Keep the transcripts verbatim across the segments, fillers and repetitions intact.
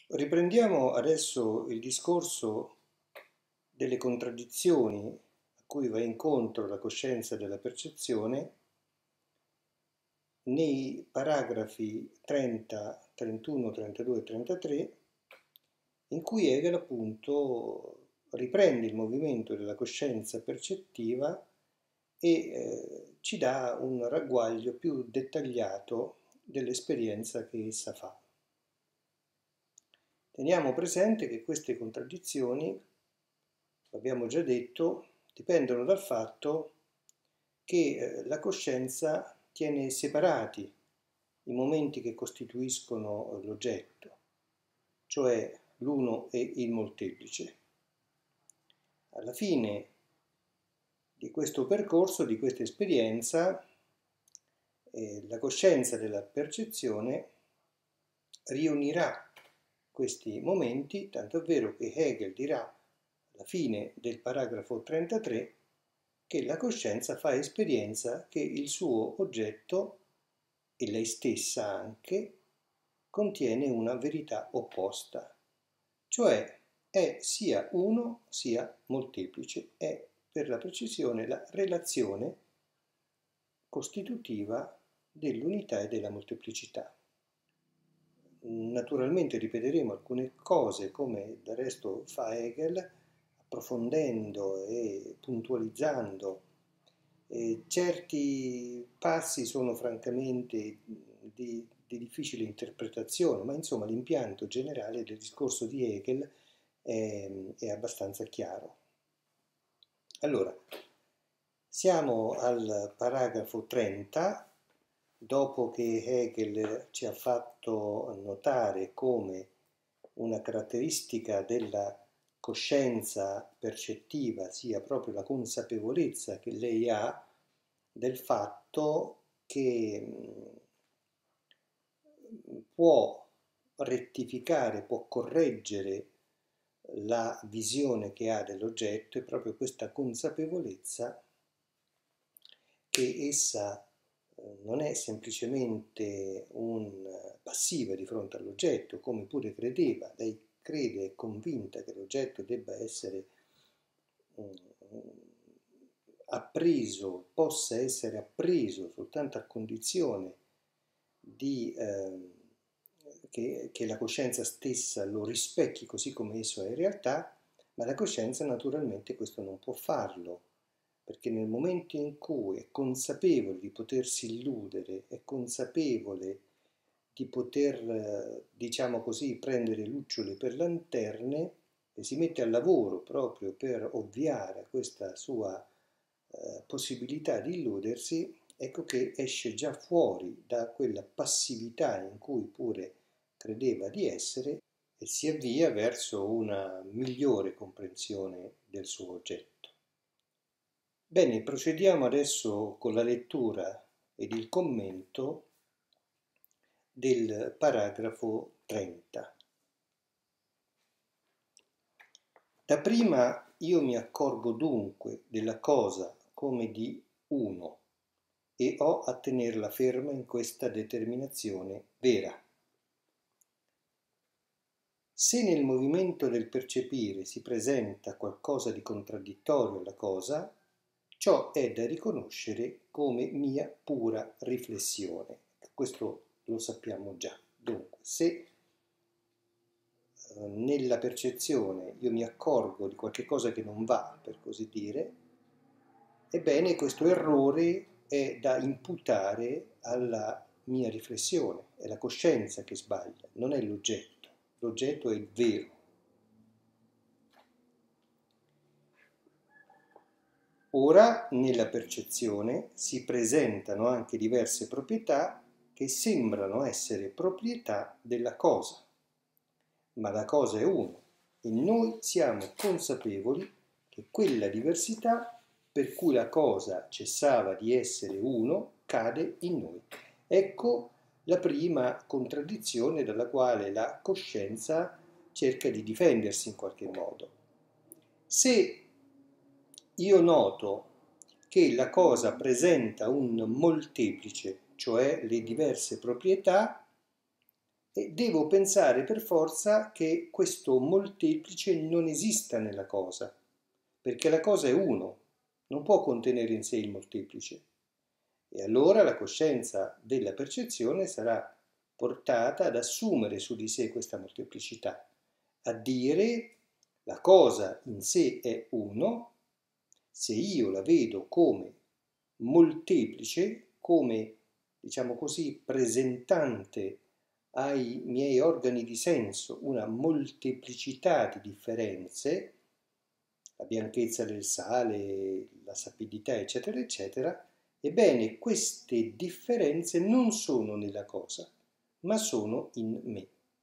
Riprendiamo adesso il discorso delle contraddizioni a cui va incontro la coscienza della percezione nei paragrafi trenta, trentuno, trentadue e trentatré, in cui Hegel appunto riprende il movimento della coscienza percettiva e eh, ci dà un ragguaglio più dettagliato dell'esperienza che essa fa. Teniamo presente che queste contraddizioni, l'abbiamo già detto, dipendono dal fatto che eh, la coscienza tiene separati i momenti che costituiscono l'oggetto, cioè l'uno e il molteplice. Alla fine di questo percorso, di questa esperienza, eh, la coscienza della percezione riunirà questi momenti, tanto è vero che Hegel dirà alla fine del paragrafo trentatré che la coscienza fa esperienza che il suo oggetto, e lei stessa anche, contiene una verità opposta, cioè è sia uno sia molteplice, è per la precisione la relazione costitutiva dell'unità e della molteplicità. Naturalmente ripeteremo alcune cose come del resto fa Hegel, approfondendo e puntualizzando. E certi passi sono francamente di, di difficile interpretazione, ma insomma l'impianto generale del discorso di Hegel è, è abbastanza chiaro. Allora, siamo al paragrafo trenta. Dopo che Hegel ci ha fatto notare come una caratteristica della coscienza percettiva sia proprio la consapevolezza che lei ha del fatto che può rettificare, può correggere la visione che ha dell'oggetto, è proprio questa consapevolezza che essa non è semplicemente un passiva di fronte all'oggetto, come pure credeva. Lei crede, è convinta che l'oggetto debba essere appreso, possa essere appreso soltanto a condizione di, eh, che, che la coscienza stessa lo rispecchi così come esso è in realtà, ma la coscienza naturalmente questo non può farlo, perché nel momento in cui è consapevole di potersi illudere, è consapevole di poter, diciamo così, prendere lucciole per lanterne, e si mette al lavoro proprio per ovviare a questa sua eh, possibilità di illudersi, ecco che esce già fuori da quella passività in cui pure credeva di essere e si avvia verso una migliore comprensione del suo oggetto. Bene, procediamo adesso con la lettura ed il commento del paragrafo trenta. Dapprima io mi accorgo dunque della cosa come di uno e ho a tenerla ferma in questa determinazione vera. Se nel movimento del percepire si presenta qualcosa di contraddittorio alla cosa, ciò è da riconoscere come mia pura riflessione. Questo lo sappiamo già. Dunque, se eh, nella percezione io mi accorgo di qualche cosa che non va, per così dire, ebbene questo errore è da imputare alla mia riflessione, è la coscienza che sbaglia, non è l'oggetto, l'oggetto è il vero. Ora, nella percezione si presentano anche diverse proprietà che sembrano essere proprietà della cosa, ma la cosa è uno e noi siamo consapevoli che quella diversità per cui la cosa cessava di essere uno cade in noi. Ecco la prima contraddizione dalla quale la coscienza cerca di difendersi in qualche modo. Se io noto che la cosa presenta un molteplice, cioè le diverse proprietà, e devo pensare per forza che questo molteplice non esista nella cosa, perché la cosa è uno, non può contenere in sé il molteplice. E allora la coscienza della percezione sarà portata ad assumere su di sé questa molteplicità, a dire la cosa in sé è uno, se io la vedo come molteplice, come, diciamo così, presentante ai miei organi di senso una molteplicità di differenze, la bianchezza del sale, la sapidità, eccetera, eccetera, ebbene queste differenze non sono nella cosa, ma sono in me.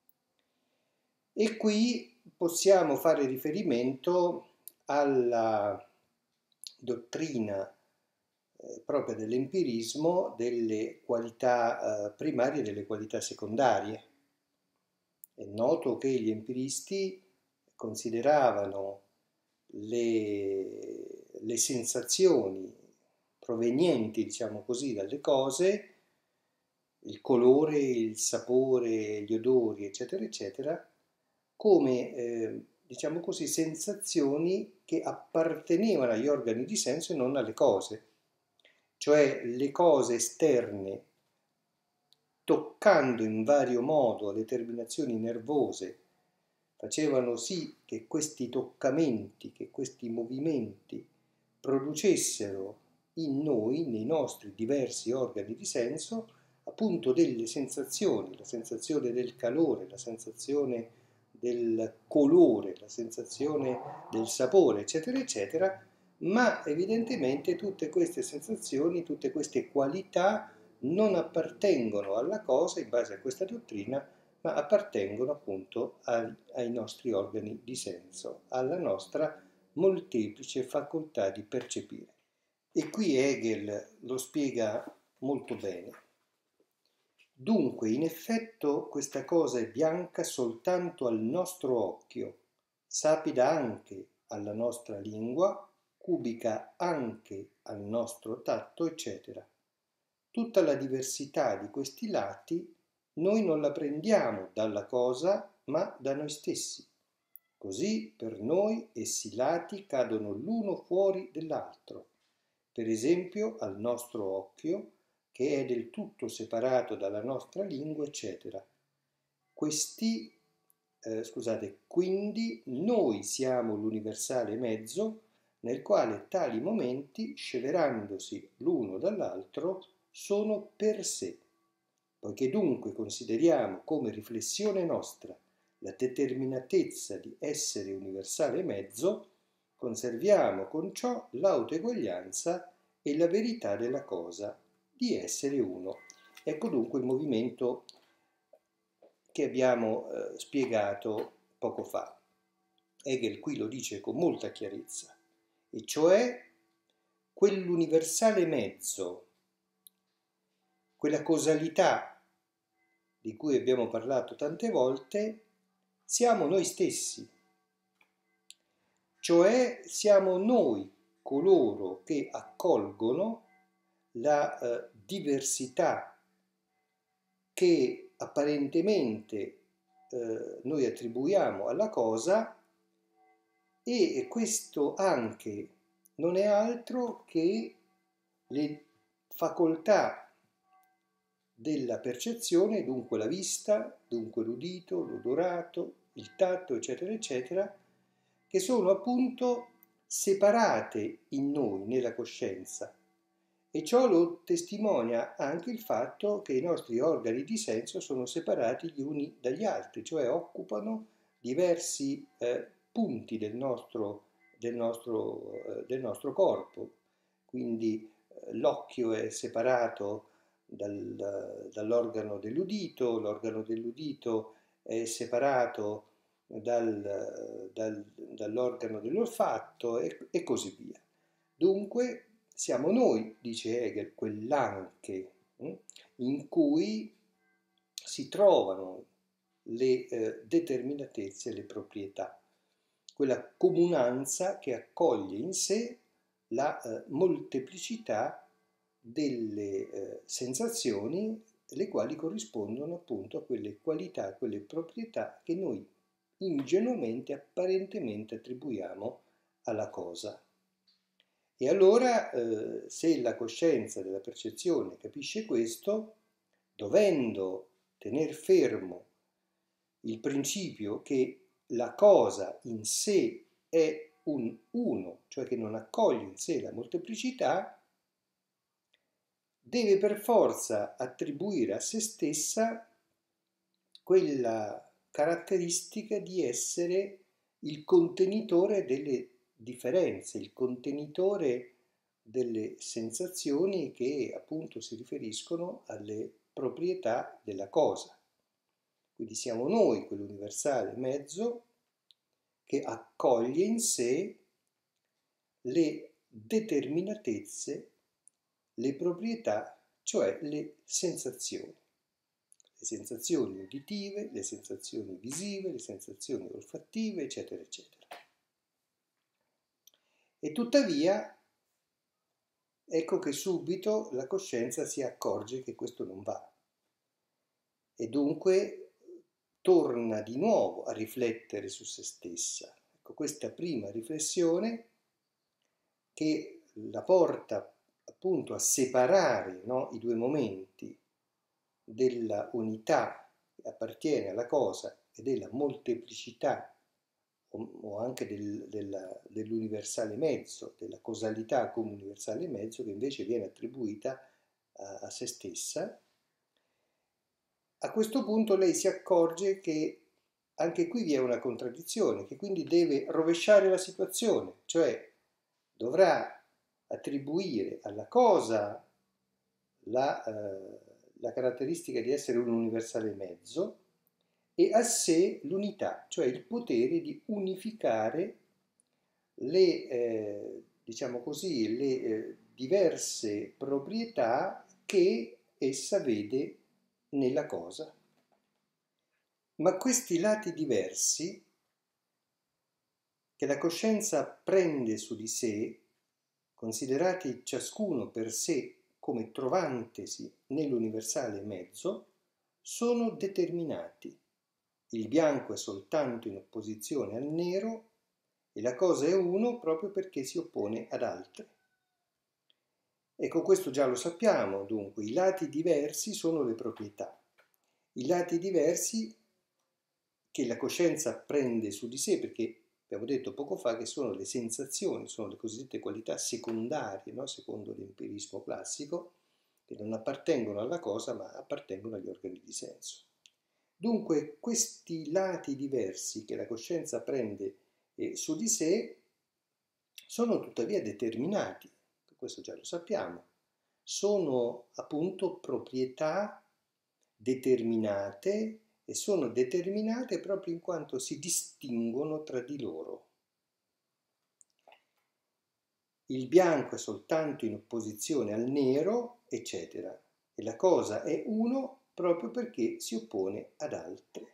E qui possiamo fare riferimento alla dottrina eh, propria dell'empirismo delle qualità eh, primarie e delle qualità secondarie. È noto che gli empiristi consideravano le, le sensazioni provenienti, diciamo così, dalle cose, il colore, il sapore, gli odori, eccetera, eccetera, come, eh, diciamo così, sensazioni che appartenevano agli organi di senso e non alle cose. Cioè le cose esterne, toccando in vario modo le terminazioni nervose, facevano sì che questi toccamenti, che questi movimenti producessero in noi, nei nostri diversi organi di senso, appunto delle sensazioni, la sensazione del calore, la sensazione del colore, la sensazione del sapore, eccetera, eccetera, ma evidentemente tutte queste sensazioni, tutte queste qualità non appartengono alla cosa in base a questa dottrina, ma appartengono appunto ai, ai nostri organi di senso, alla nostra molteplice facoltà di percepire. E qui Hegel lo spiega molto bene. Dunque, in effetto, questa cosa è bianca soltanto al nostro occhio, sapida anche alla nostra lingua, cubica anche al nostro tatto, eccetera. Tutta la diversità di questi lati noi non la prendiamo dalla cosa, ma da noi stessi. Così per noi essi lati cadono l'uno fuori dell'altro. Per esempio, al nostro occhio, che è del tutto separato dalla nostra lingua, eccetera. Questi, eh, scusate, quindi noi siamo l'universale mezzo nel quale tali momenti, sceverandosi l'uno dall'altro, sono per sé. Poiché dunque consideriamo come riflessione nostra la determinatezza di essere universale mezzo, conserviamo con ciò l'autoeguaglianza e la verità della cosa, di essere uno. Ecco dunque il movimento che abbiamo eh, spiegato poco fa. Hegel qui lo dice con molta chiarezza, e cioè quell'universale mezzo, quella causalità di cui abbiamo parlato tante volte, siamo noi stessi, cioè siamo noi coloro che accolgono la eh, diversità che apparentemente eh, noi attribuiamo alla cosa, e questo anche non è altro che le facoltà della percezione, dunque la vista, dunque l'udito, l'odorato, il tatto, eccetera, eccetera, che sono appunto separate in noi, nella coscienza. E ciò lo testimonia anche il fatto che i nostri organi di senso sono separati gli uni dagli altri, cioè occupano diversi eh, punti del nostro, del nostro, eh, del nostro corpo. Quindi eh, l'occhio è separato dal, dall'organo dell'udito, l'organo dell'udito è separato dal, dal, dall'organo dell'olfatto e, e così via. Dunque siamo noi, dice Hegel, quell'anche eh, in cui si trovano le eh, determinatezze e le proprietà, quella comunanza che accoglie in sé la eh, molteplicità delle eh, sensazioni le quali corrispondono appunto a quelle qualità, a quelle proprietà che noi ingenuamente, apparentemente attribuiamo alla cosa. E allora, eh, se la coscienza della percezione capisce questo, dovendo tener fermo il principio che la cosa in sé è un uno, cioè che non accoglie in sé la molteplicità, deve per forza attribuire a se stessa quella caratteristica di essere il contenitore delle differenze, il contenitore delle sensazioni che appunto si riferiscono alle proprietà della cosa. Quindi siamo noi quell'universale mezzo che accoglie in sé le determinatezze, le proprietà, cioè le sensazioni. Le sensazioni uditive, le sensazioni visive, le sensazioni olfattive, eccetera, eccetera. E tuttavia, ecco che subito la coscienza si accorge che questo non va. E dunque torna di nuovo a riflettere su se stessa. Ecco, questa prima riflessione che la porta appunto a separare, no, i due momenti della unità che appartiene alla cosa e della molteplicità o, o anche del, della, dell'universale mezzo, della causalità come universale mezzo che invece viene attribuita a, a se stessa. A questo punto lei si accorge che anche qui vi è una contraddizione, che quindi deve rovesciare la situazione, cioè dovrà attribuire alla cosa la, eh, la caratteristica di essere un universale mezzo e a sé l'unità, cioè il potere di unificare le, eh, diciamo così, le eh, diverse proprietà che essa vede nella cosa. Ma questi lati diversi che la coscienza prende su di sé, considerati ciascuno per sé come trovantesi nell'universale mezzo, sono determinati. Il bianco è soltanto in opposizione al nero e la cosa è uno proprio perché si oppone ad altre. Ecco, questo già lo sappiamo, dunque, i lati diversi sono le proprietà. I lati diversi che la coscienza prende su di sé, perché abbiamo detto poco fa che sono le sensazioni, sono le cosiddette qualità secondarie, no? Secondo l'empirismo classico, che non appartengono alla cosa ma appartengono agli organi di senso. Dunque questi lati diversi che la coscienza prende eh, su di sé sono tuttavia determinati, questo già lo sappiamo, sono appunto proprietà determinate e sono determinate proprio in quanto si distinguono tra di loro. Il bianco è soltanto in opposizione al nero, eccetera, e la cosa è uno proprio perché si oppone ad altre.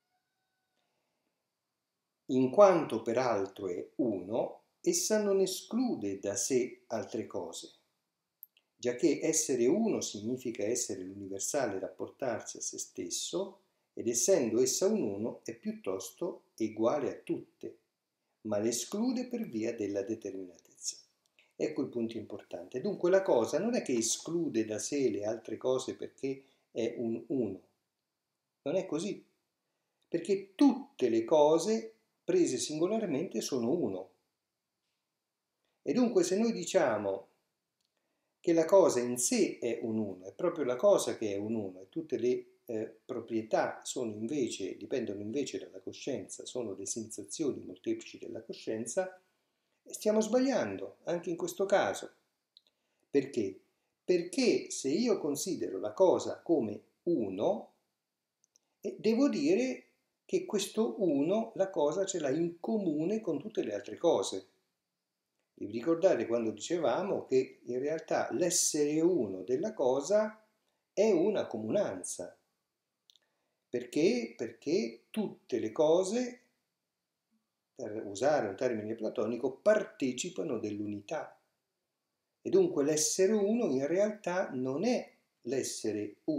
In quanto peraltro è uno, essa non esclude da sé altre cose, giacché essere uno significa essere l'universale rapportarsi a se stesso, ed essendo essa un uno è piuttosto uguale a tutte, ma le esclude per via della determinatezza. Ecco il punto importante. Dunque la cosa non è che esclude da sé le altre cose perché è un uno. Non è così. Perché tutte le cose prese singolarmente sono uno. E dunque se noi diciamo che la cosa in sé è un uno, è proprio la cosa che è un uno e tutte le eh, proprietà sono invece, dipendono invece dalla coscienza, sono le sensazioni molteplici della coscienza, stiamo sbagliando anche in questo caso. Perché? Perché se io considero la cosa come uno, eh, devo dire che questo uno, la cosa ce l'ha in comune con tutte le altre cose. Vi ricordate quando dicevamo che in realtà l'essere uno della cosa è una comunanza. Perché? Perché tutte le cose, per usare un termine platonico, partecipano dell'unità. E dunque l'essere uno in realtà non è l'essere uno,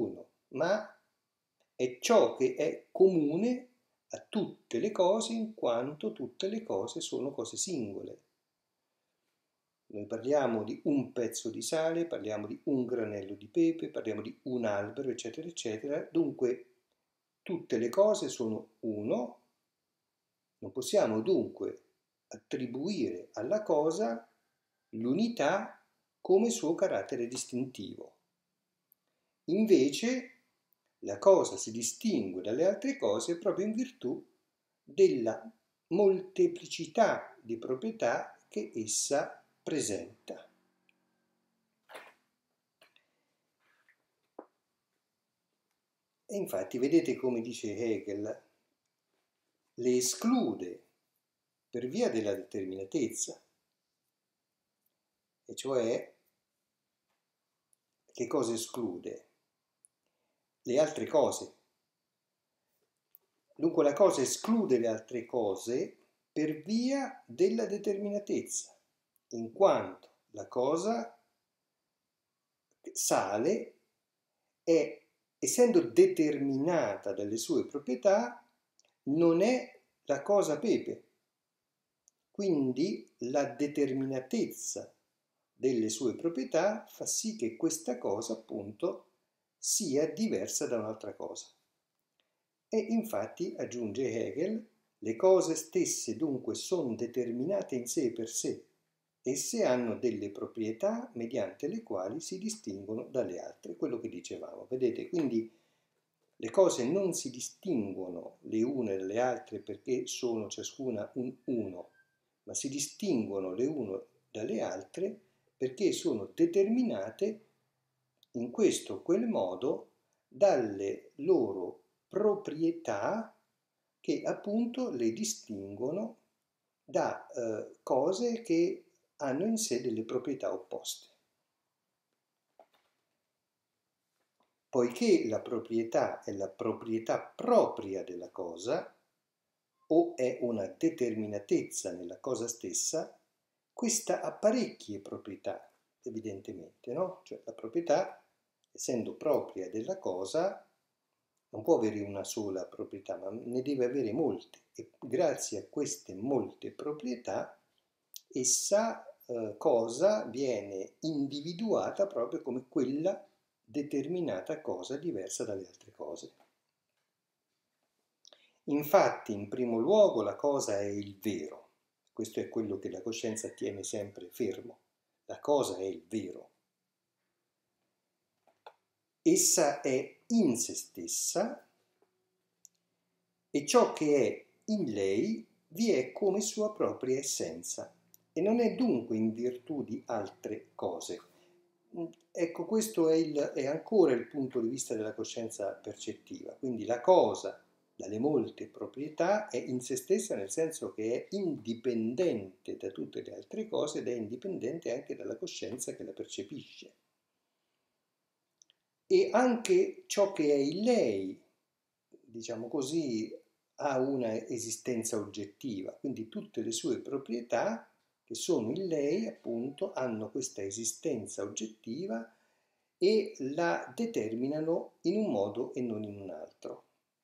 ma è ciò che è comune a tutte le cose in quanto tutte le cose sono cose singole. Noi parliamo di un pezzo di sale, parliamo di un granello di pepe, parliamo di un albero, eccetera, eccetera. Dunque, tutte le cose sono uno, non possiamo dunque attribuire alla cosa l'unità come suo carattere distintivo. Invece, la cosa si distingue dalle altre cose proprio in virtù della molteplicità di proprietà che essa presenta. E infatti vedete come dice Hegel, le esclude per via della determinatezza, e cioè che cosa esclude? Le altre cose. Dunque la cosa esclude le altre cose per via della determinatezza, in quanto la cosa sale è, essendo determinata dalle sue proprietà, non è la cosa pepe. Quindi la determinatezza delle sue proprietà fa sì che questa cosa, appunto, sia diversa da un'altra cosa. E infatti, aggiunge Hegel, le cose stesse dunque sono determinate in sé per sé. Esse hanno delle proprietà mediante le quali si distinguono dalle altre, quello che dicevamo. Vedete, quindi le cose non si distinguono le une dalle altre perché sono ciascuna un uno, ma si distinguono le une dalle altre perché sono determinate in questo o quel modo dalle loro proprietà che appunto le distinguono da eh, cose che hanno in sé delle proprietà opposte. Poiché la proprietà è la proprietà propria della cosa, o è una determinatezza nella cosa stessa, questa ha parecchie proprietà, evidentemente, no? Cioè la proprietà, essendo propria della cosa, non può avere una sola proprietà, ma ne deve avere molte, e grazie a queste molte proprietà essa eh, cosa viene individuata proprio come quella determinata cosa diversa dalle altre cose. Infatti, in primo luogo, la cosa è il vero. Questo è quello che la coscienza tiene sempre fermo. La cosa è il vero. Essa è in se stessa e ciò che è in lei vi è come sua propria essenza e non è dunque in virtù di altre cose. Ecco, questo è, il, è ancora il punto di vista della coscienza percettiva. Quindi la cosa, dalle molte proprietà, è in se stessa nel senso che è indipendente da tutte le altre cose ed è indipendente anche dalla coscienza che la percepisce. E anche ciò che è in lei, diciamo così, ha una esistenza oggettiva, quindi tutte le sue proprietà che sono in lei, appunto, hanno questa esistenza oggettiva e la determinano in un modo e non in un altro.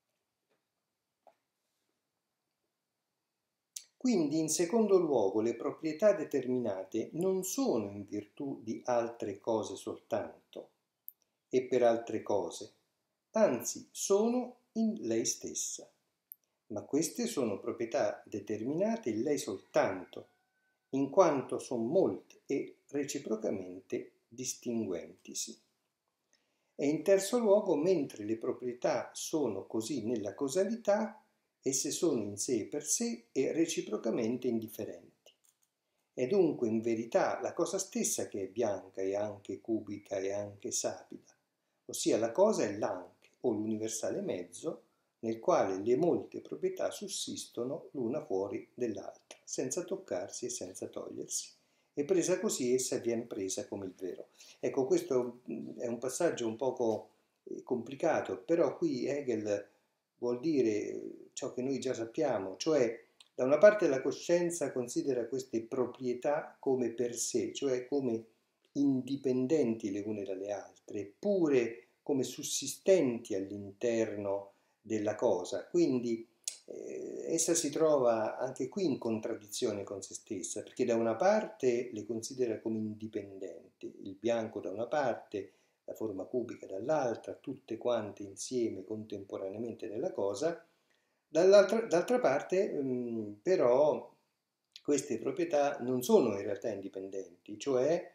Quindi, in secondo luogo, le proprietà determinate non sono in virtù di altre cose soltanto e per altre cose, anzi sono in lei stessa. Ma queste sono proprietà determinate in lei soltanto, in quanto sono molte e reciprocamente distinguentisi. E in terzo luogo, mentre le proprietà sono così nella causalità, esse sono in sé per sé e reciprocamente indifferenti. È dunque in verità la cosa stessa che è bianca e anche cubica e anche sapida, ossia la cosa è l'anche o l'universale mezzo nel quale le molte proprietà sussistono l'una fuori dell'altra, senza toccarsi e senza togliersi. E presa così essa viene presa come il vero. Ecco, questo è un passaggio un poco complicato, però qui Hegel vuol dire ciò che noi già sappiamo, cioè da una parte la coscienza considera queste proprietà come per sé, cioè come indipendenti le une dalle altre, pure come sussistenti all'interno della cosa, quindi eh, essa si trova anche qui in contraddizione con se stessa, perché da una parte le considera come indipendenti, il bianco da una parte, la forma cubica dall'altra, tutte quante insieme contemporaneamente nella cosa, dall'altra, d'altra parte mh, però queste proprietà non sono in realtà indipendenti, cioè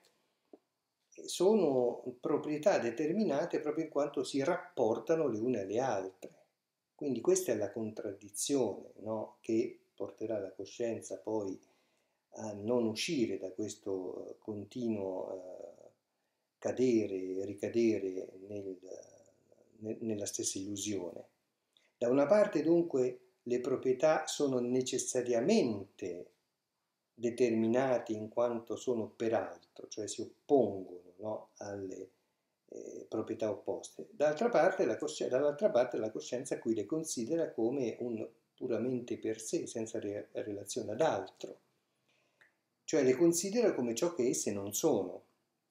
sono proprietà determinate proprio in quanto si rapportano le une alle altre. Quindi questa è la contraddizione, no? Che porterà la coscienza poi a non uscire da questo continuo eh, cadere e ricadere nel, nel, nella stessa illusione. Da una parte dunque le proprietà sono necessariamente determinate in quanto sono peraltro, cioè si oppongono, no, alle eh, proprietà opposte. D'altra parte, la coscienza, dall'altra parte la coscienza qui le considera come un puramente per sé, senza re- relazione ad altro, cioè le considera come ciò che esse non sono.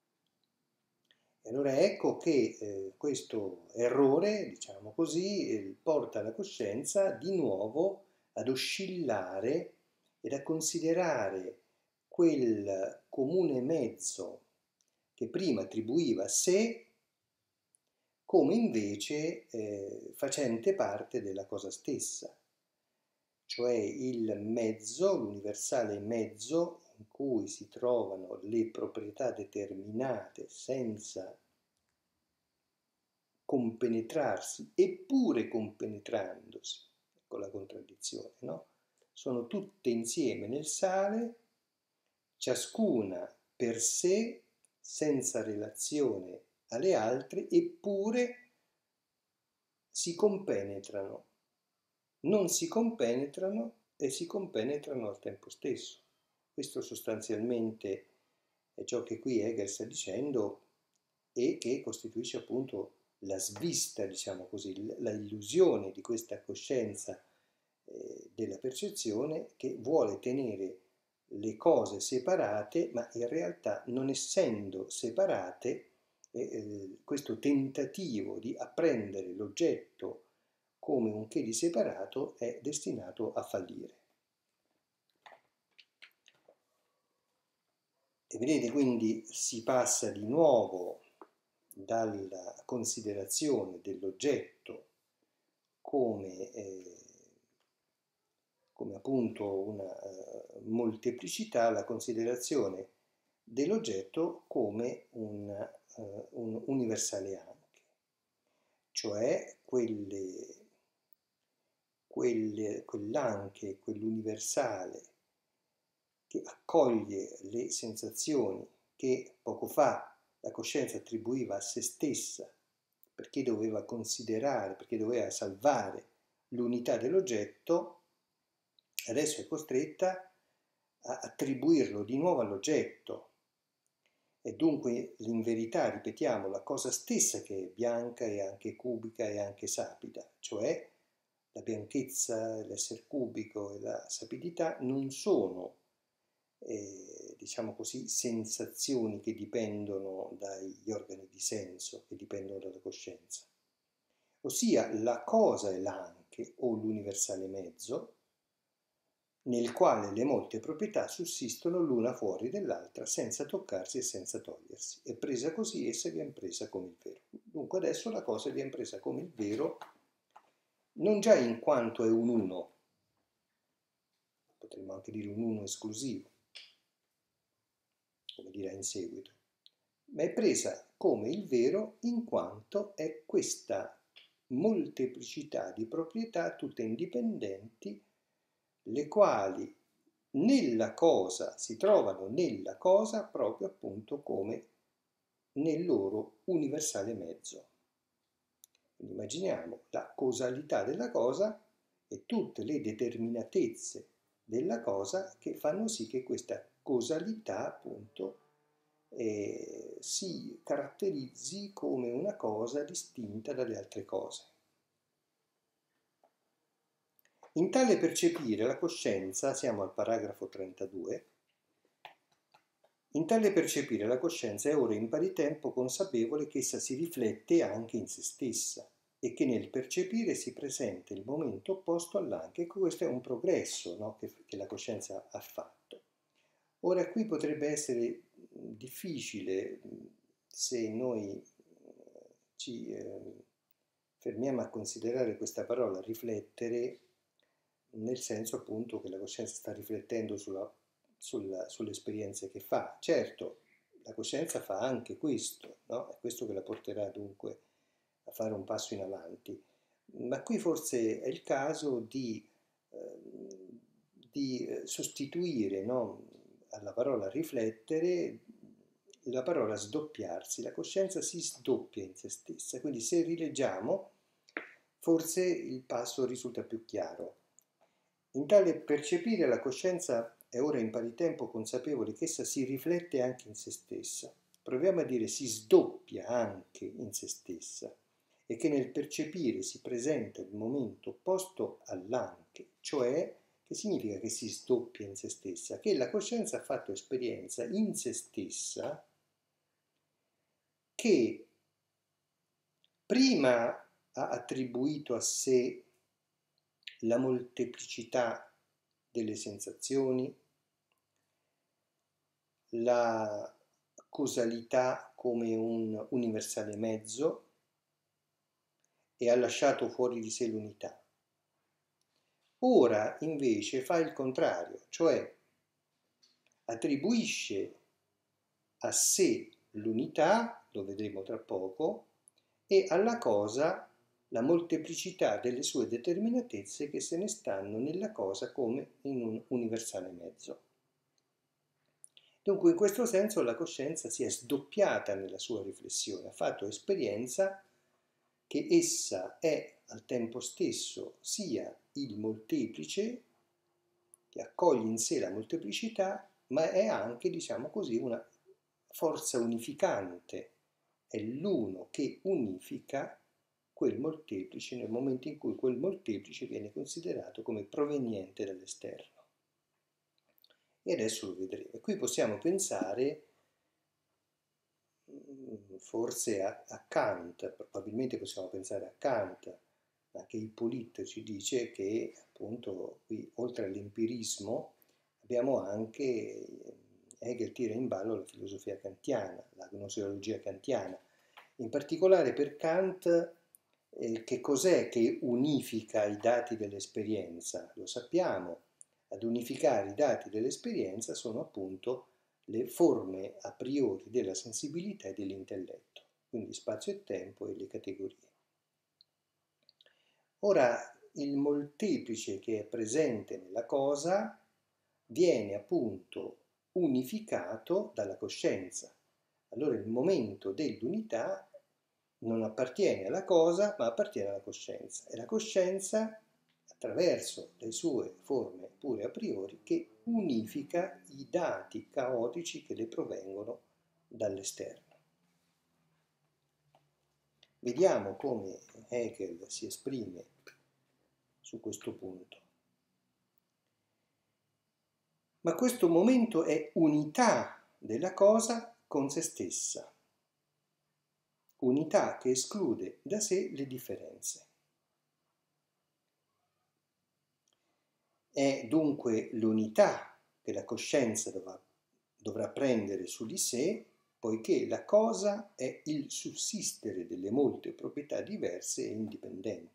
E allora ecco che eh, questo errore, diciamo così, eh, porta la coscienza di nuovo ad oscillare ed a considerare quel comune mezzo che prima attribuiva a sé come invece eh, facente parte della cosa stessa, cioè il mezzo, l'universale mezzo in cui si trovano le proprietà determinate senza compenetrarsi, eppure compenetrandosi, ecco la contraddizione, no? Sono tutte insieme nel sale, ciascuna per sé, senza relazione alle altre, eppure si compenetrano, non si compenetrano e si compenetrano al tempo stesso. Questo sostanzialmente è ciò che qui Hegel sta dicendo e che costituisce appunto la svista, diciamo così, la illusione di questa coscienza eh, della percezione che vuole tenere le cose separate, ma in realtà non essendo separate, eh, questo tentativo di apprendere l'oggetto come un che di separato è destinato a fallire. E vedete, quindi si passa di nuovo dalla considerazione dell'oggetto come, eh, come appunto una uh, molteplicità alla considerazione dell'oggetto come un, uh, un universale anche, cioè quelle, quelle, quell'anche, quell'universale che accoglie le sensazioni che poco fa la coscienza attribuiva a se stessa perché doveva considerare, perché doveva salvare l'unità dell'oggetto, adesso è costretta a attribuirlo di nuovo all'oggetto. E dunque in verità, ripetiamo, la cosa stessa che è bianca è anche cubica e anche sapida, cioè la bianchezza, l'essere cubico e la sapidità non sono Eh, diciamo così, sensazioni che dipendono dagli organi di senso, che dipendono dalla coscienza. Ossia la cosa è l'anche o l'universale mezzo nel quale le molte proprietà sussistono l'una fuori dell'altra senza toccarsi e senza togliersi. E presa così essa viene presa come il vero. Dunque adesso la cosa viene presa come il vero non già in quanto è un uno, potremmo anche dire un uno esclusivo, come dirà in seguito, ma è presa come il vero in quanto è questa molteplicità di proprietà tutte indipendenti, le quali nella cosa si trovano nella cosa proprio appunto come nel loro universale mezzo. Quindi immaginiamo la causalità della cosa e tutte le determinatezze della cosa che fanno sì che questa causalità appunto eh, si caratterizzi come una cosa distinta dalle altre cose. In tale percepire la coscienza, siamo al paragrafo trentadue, In tale percepire la coscienza è ora in pari tempo consapevole che essa si riflette anche in se stessa e che nel percepire si presenta il momento opposto all'anche. Ecco, questo è un progresso, no? che, che la coscienza ha fatto. Ora qui potrebbe essere difficile se noi ci eh, fermiamo a considerare questa parola riflettere, nel senso appunto che la coscienza sta riflettendo sulla, sulla, sulle esperienze che fa. Certo, la coscienza fa anche questo, no? È questo che la porterà dunque a fare un passo in avanti. Ma qui forse è il caso di, eh, di sostituire, no? alla parola riflettere la parola sdoppiarsi. La coscienza si sdoppia in se stessa, quindi se rileggiamo forse il passo risulta più chiaro. In tale percepire la coscienza è ora in pari tempo consapevole che essa si riflette anche in se stessa. Proviamo a dire si sdoppia anche in se stessa e che nel percepire si presenta il momento opposto all'anche, cioè che significa che si sdoppia in se stessa, che la coscienza ha fatto esperienza in se stessa che prima ha attribuito a sé la molteplicità delle sensazioni, la causalità come un universale mezzo e ha lasciato fuori di sé l'unità. Ora invece fa il contrario, cioè attribuisce a sé l'unità, lo vedremo tra poco, e alla cosa la molteplicità delle sue determinatezze che se ne stanno nella cosa come in un universale mezzo. Dunque in questo senso la coscienza si è sdoppiata nella sua riflessione, ha fatto esperienza che essa è al tempo stesso sia il molteplice, che accoglie in sé la molteplicità, ma è anche, diciamo così, una forza unificante, è l'uno che unifica quel molteplice nel momento in cui quel molteplice viene considerato come proveniente dall'esterno. E adesso lo vedremo. E qui possiamo pensare forse a, a Kant, probabilmente possiamo pensare a Kant, anche Ippolito ci dice che appunto qui oltre all'empirismo abbiamo anche, Hegel tira in ballo la filosofia kantiana, la gnoseologia kantiana. In particolare per Kant eh, che cos'è che unifica i dati dell'esperienza? Lo sappiamo, ad unificare i dati dell'esperienza sono appunto le forme a priori della sensibilità e dell'intelletto, quindi spazio e tempo e le categorie. Ora, il molteplice che è presente nella cosa viene appunto unificato dalla coscienza. Allora il momento dell'unità non appartiene alla cosa, ma appartiene alla coscienza. E la coscienza, attraverso le sue forme pure a priori, che unifica i dati caotici che le provengono dall'esterno. Vediamo come Hegel si esprime su questo punto. Ma questo momento è unità della cosa con se stessa, unità che esclude da sé le differenze. È dunque l'unità che la coscienza dovrà, dovrà prendere su di sé, poiché la cosa è il sussistere delle molte proprietà diverse e indipendenti.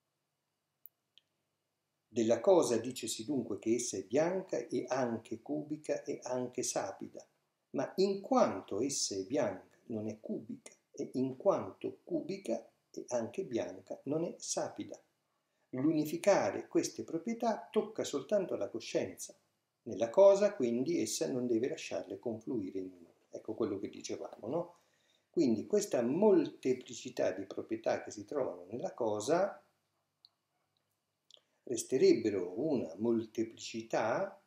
Della cosa dicesi dunque che essa è bianca e anche cubica e anche sapida, ma in quanto essa è bianca non è cubica e in quanto cubica e anche bianca non è sapida. L'unificare queste proprietà tocca soltanto alla coscienza. Nella cosa, quindi, essa non deve lasciarle confluire in una. Ecco quello che dicevamo, no? Quindi questa molteplicità di proprietà che si trovano nella cosa resterebbero una molteplicità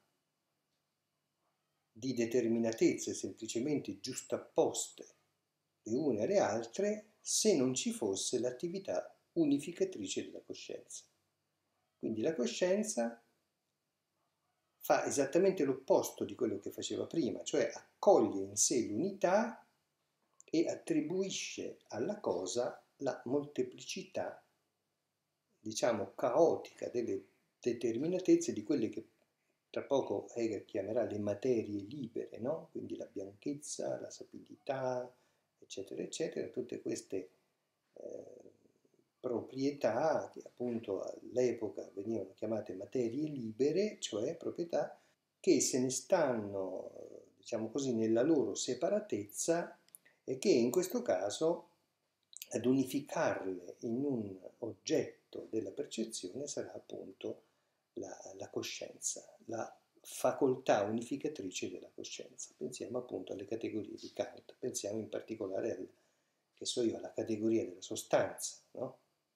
di determinatezze semplicemente giustapposte le une alle altre se non ci fosse l'attività unificatrice della coscienza. Quindi la coscienza fa esattamente l'opposto di quello che faceva prima, cioè accoglie in sé l'unità e attribuisce alla cosa la molteplicità, diciamo, caotica delle determinatezze di quelle che tra poco Hegel chiamerà le materie libere, no? Quindi la bianchezza, la sapidità, eccetera, eccetera, tutte queste eh, proprietà che appunto all'epoca venivano chiamate materie libere, cioè proprietà che se ne stanno, diciamo così, nella loro separatezza e che in questo caso ad unificarle in un oggetto della percezione sarà appunto la, la coscienza, la facoltà unificatrice della coscienza. Pensiamo appunto alle categorie di Kant, pensiamo in particolare al, che so io, alla categoria della sostanza, no?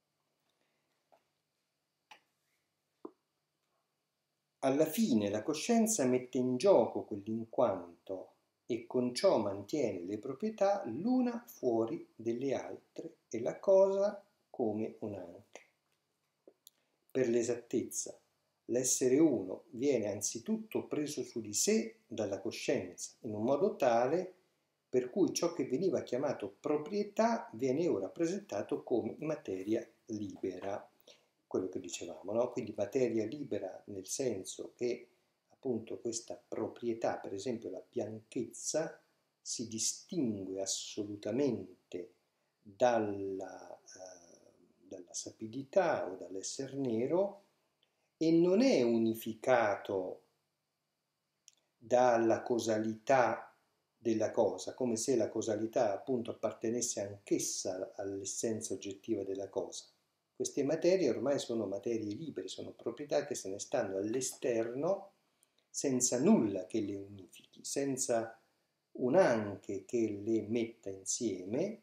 Alla fine la coscienza mette in gioco quell'inquanto e con ciò mantiene le proprietà l'una fuori delle altre e la cosa come un anche. Per l'esattezza, l'essere uno viene anzitutto preso su di sé dalla coscienza, in un modo tale per cui ciò che veniva chiamato proprietà viene ora presentato come materia libera. Quello che dicevamo, no? Quindi materia libera nel senso che appunto questa proprietà, per esempio la bianchezza, si distingue assolutamente dalla, eh, dalla sapidità o dall'essere nero e non è unificato dalla causalità della cosa, come se la causalità appunto appartenesse anch'essa all'essenza oggettiva della cosa. Queste materie ormai sono materie libere, sono proprietà che se ne stanno all'esterno senza nulla che le unifichi, senza un anche che le metta insieme,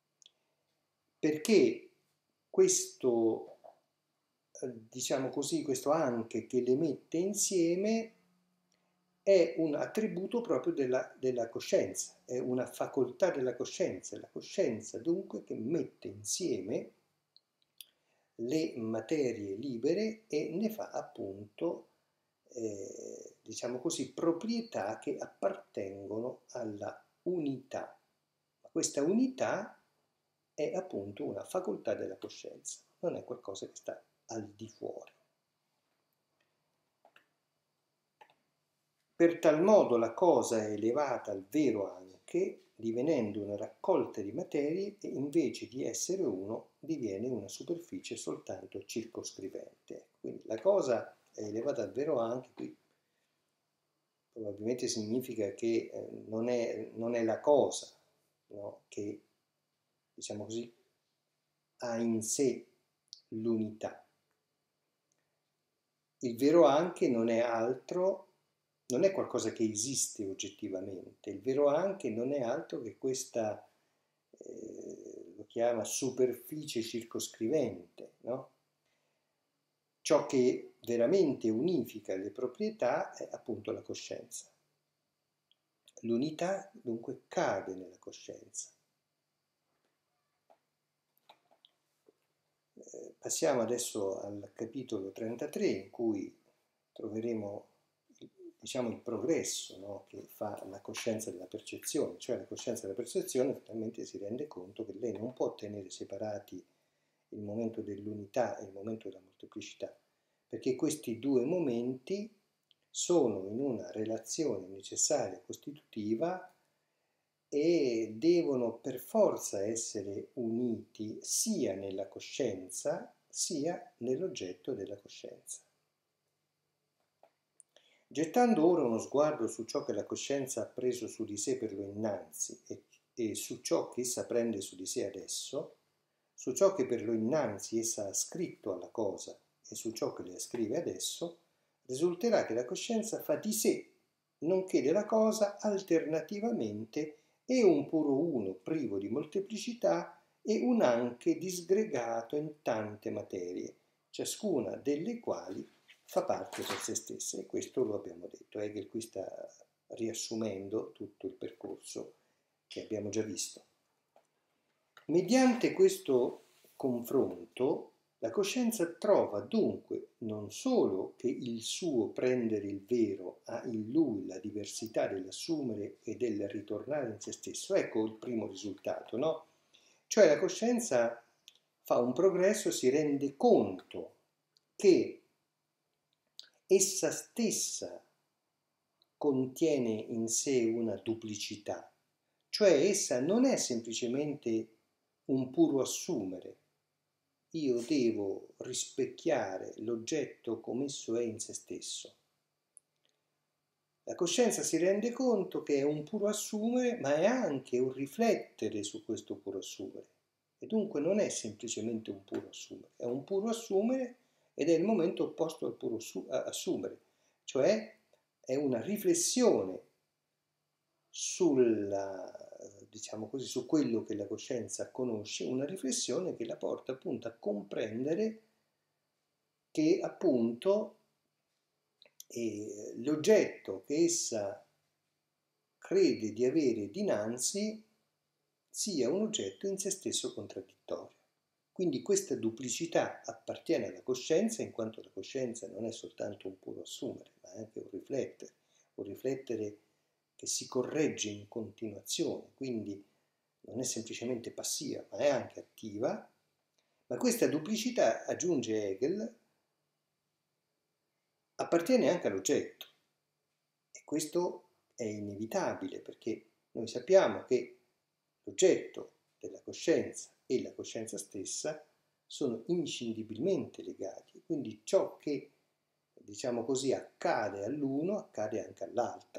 perché questo, diciamo così, questo anche che le mette insieme è un attributo proprio della, della coscienza, è una facoltà della coscienza, la coscienza dunque che mette insieme le materie libere e ne fa appunto, eh, diciamo così, proprietà che appartengono alla unità. Ma questa unità è appunto una facoltà della coscienza, non è qualcosa che sta al di fuori. Per tal modo la cosa è elevata al vero anche, divenendo una raccolta di materie e invece di essere uno diviene una superficie soltanto circoscrivente. Quindi la cosa è elevata al vero anche, qui probabilmente significa che eh, non, è, non è la cosa, no? Che, diciamo così, ha in sé l'unità. Il vero anche non è altro, non è qualcosa che esiste oggettivamente, il vero anche non è altro che questa, eh, lo chiama superficie circoscrivente, no? Ciò che veramente unifica le proprietà è appunto la coscienza. L'unità dunque cade nella coscienza. Eh, passiamo adesso al capitolo trentatré in cui troveremo diciamo il progresso, no? Che fa la coscienza della percezione, cioè la coscienza della percezione finalmente si rende conto che lei non può tenere separati il momento dell'unità e il momento della molteplicità, perché questi due momenti sono in una relazione necessaria e costitutiva e devono per forza essere uniti sia nella coscienza sia nell'oggetto della coscienza. Gettando ora uno sguardo su ciò che la coscienza ha preso su di sé per lo innanzi e, e su ciò che essa prende su di sé adesso, su ciò che per lo innanzi essa ha scritto alla cosa e su ciò che le scrive adesso, risulterà che la coscienza fa di sé, nonché della cosa, alternativamente e un puro uno privo di molteplicità e un anche disgregato in tante materie, ciascuna delle quali fa parte per se stessa, e questo lo abbiamo detto. Hegel qui sta riassumendo tutto il percorso che abbiamo già visto. Mediante questo confronto La coscienza trova dunque non solo che il suo prendere il vero ha in lui la diversità dell'assumere e del ritornare in se stesso, ecco il primo risultato, no? Cioè la coscienza fa un progresso, si rende conto che essa stessa contiene in sé una duplicità, cioè essa non è semplicemente un puro assumere. Io devo rispecchiare l'oggetto come esso è in se stesso. La coscienza si rende conto che è un puro assumere, ma è anche un riflettere su questo puro assumere. E dunque non è semplicemente un puro assumere, è un puro assumere ed è il momento opposto al puro assumere, cioè è una riflessione sulla, diciamo così, su quello che la coscienza conosce, una riflessione che la porta appunto a comprendere che appunto eh, l'oggetto che essa crede di avere dinanzi sia un oggetto in se stesso contraddittorio. Quindi questa duplicità appartiene alla coscienza, in quanto la coscienza non è soltanto un puro assumere, ma è anche un riflettere, un riflettere che si corregge in continuazione, quindi non è semplicemente passiva, ma è anche attiva. Ma questa duplicità, aggiunge Hegel, appartiene anche all'oggetto. E questo è inevitabile, perché noi sappiamo che l'oggetto della coscienza e la coscienza stessa sono inscindibilmente legati, quindi ciò che, diciamo così, accade all'uno accade anche all'altra.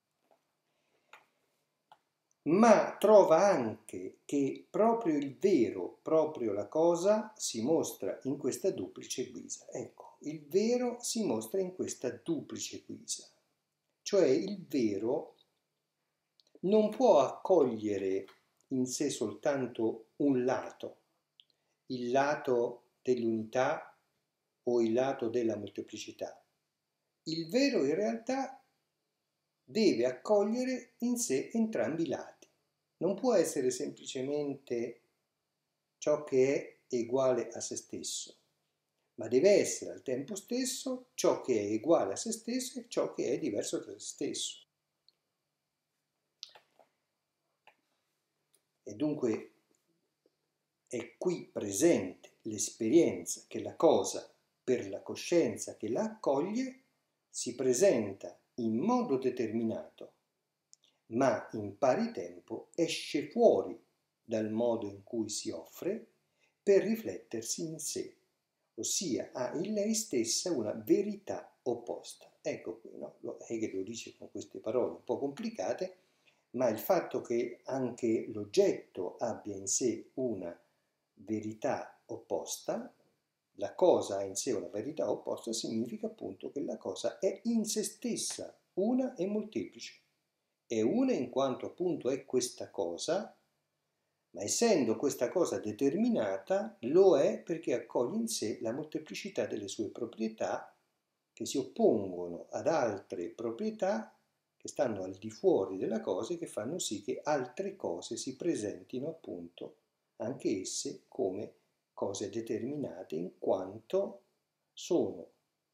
Ma trova anche che proprio il vero, proprio la cosa, si mostra in questa duplice guisa. Ecco, il vero si mostra in questa duplice guisa. Cioè il vero non può accogliere in sé soltanto un lato, il lato dell'unità o il lato della molteplicità. Il vero in realtà deve accogliere in sé entrambi i lati. Non può essere semplicemente ciò che è uguale a se stesso, ma deve essere al tempo stesso ciò che è uguale a se stesso e ciò che è diverso da se stesso. E dunque è qui presente l'esperienza che la cosa, per la coscienza che la accoglie, si presenta in modo determinato, ma in pari tempo esce fuori dal modo in cui si offre per riflettersi in sé, ossia ha in lei stessa una verità opposta. Ecco qui, no? Hegel lo dice con queste parole un po' complicate, ma il fatto che anche l'oggetto abbia in sé una verità opposta, la cosa ha in sé una verità opposta, significa appunto che la cosa è in se stessa una e molteplice. È una in quanto appunto è questa cosa, ma essendo questa cosa determinata, lo è perché accoglie in sé la molteplicità delle sue proprietà che si oppongono ad altre proprietà che stanno al di fuori della cosa e che fanno sì che altre cose si presentino appunto anche esse come cose determinate in quanto sono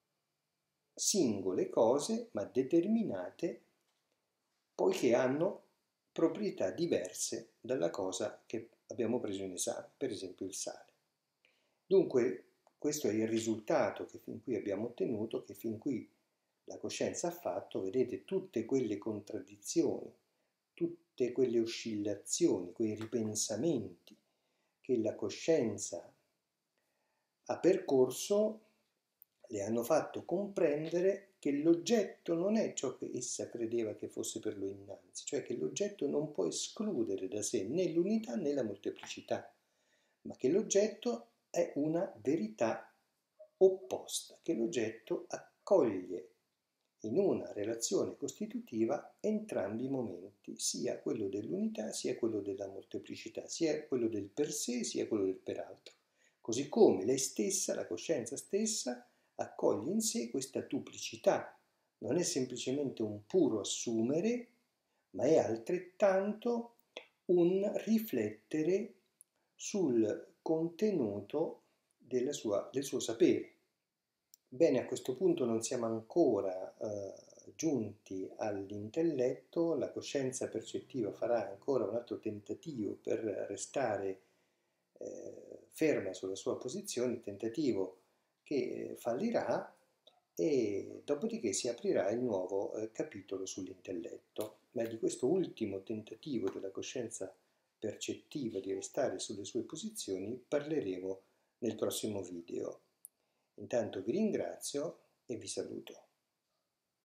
singole cose ma determinate poiché hanno proprietà diverse dalla cosa che abbiamo preso in esame, per esempio il sale. Dunque questo è il risultato che fin qui abbiamo ottenuto, che fin qui la coscienza ha fatto. Vedete tutte quelle contraddizioni, tutte quelle oscillazioni, quei ripensamenti che la coscienza ha percorso, le hanno fatto comprendere che l'oggetto non è ciò che essa credeva che fosse per lui innanzi, cioè che l'oggetto non può escludere da sé né l'unità né la molteplicità, ma che l'oggetto è una verità opposta, che l'oggetto accoglie in una relazione costitutiva entrambi i momenti, sia quello dell'unità sia quello della molteplicità, sia quello del per sé sia quello del per altro. Così come lei stessa, la coscienza stessa, accoglie in sé questa duplicità. Non è semplicemente un puro assumere, ma è altrettanto un riflettere sul contenuto della sua, del suo sapere. Bene, a questo punto non siamo ancora eh, giunti all'intelletto, la coscienza percettiva farà ancora un altro tentativo per restare eh, ferma sulla sua posizione, tentativo che fallirà, e dopodiché si aprirà il nuovo eh, capitolo sull'intelletto. Ma di questo ultimo tentativo della coscienza percettiva di restare sulle sue posizioni parleremo nel prossimo video. Intanto vi ringrazio e vi saluto.